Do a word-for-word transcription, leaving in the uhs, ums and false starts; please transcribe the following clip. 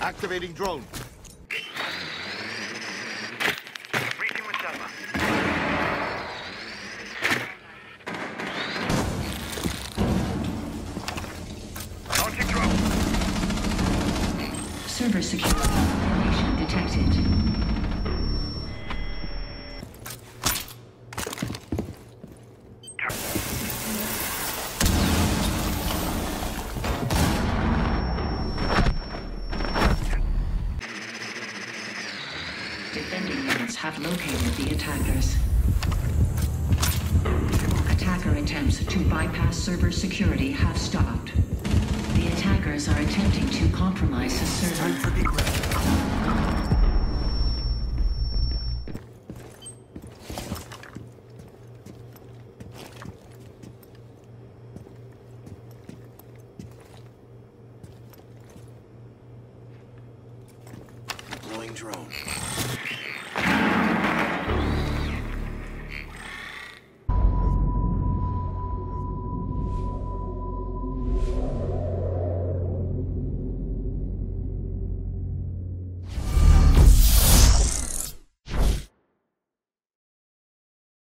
Activating drone. Briefing with Selma. Launching drone. Server security violation detected. Defending units have located the attackers. Attacker attempts to bypass server security have stopped. The attackers are attempting to compromise the server. Time for big red. Deploying drone.